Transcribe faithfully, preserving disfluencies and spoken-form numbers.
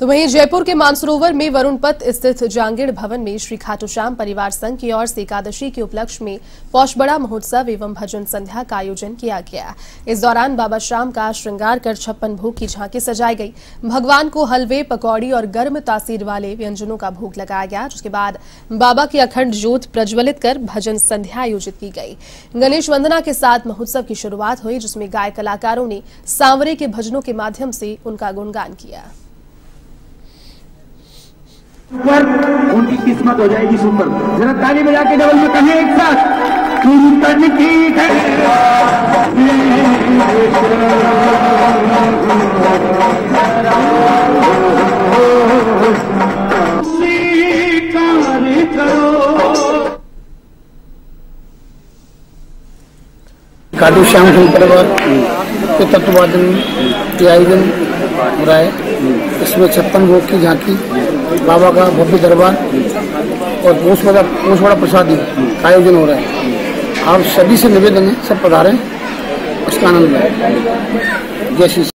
तो वहीं जयपुर के मानसरोवर में वरुणपत स्थित जांगीड़ भवन में श्री खाटू श्याम परिवार संघ की ओर से एकादशी के उपलक्ष्य में पौषबड़ा महोत्सव एवं भजन संध्या का आयोजन किया गया। इस दौरान बाबा श्याम का श्रृंगार कर छप्पन भोग की झांकी सजाई गई। भगवान को हलवे, पकौड़ी और गर्म तासीर वाले व्यंजनों का भोग लगाया गया, जिसके बाद बाबा की अखंड ज्योत प्रज्वलित कर भजन संध्या आयोजित की गई। गणेश वंदना के साथ महोत्सव की शुरुआत हुई, जिसमें गायक कलाकारों ने सांवरे के भजनों के माध्यम से उनका गुणगान किया। पर उनकी किस्मत हो जाएगी सुपर। जरा ताली बजा के डबल में कहें एक साथ, कीर्तन की खाटू श्याम सिंह परिवार के तत्वावधान के आयोजन हो रहा है। इसमें छप्पन भोग की झांकी, बाबा का भव्य दरबार और पोषबड़ा पोषबड़ा प्रसादी का आयोजन हो रहा है। आप सभी से निवेदन है, सब पधारें, इसका आनंद लें। जय श्री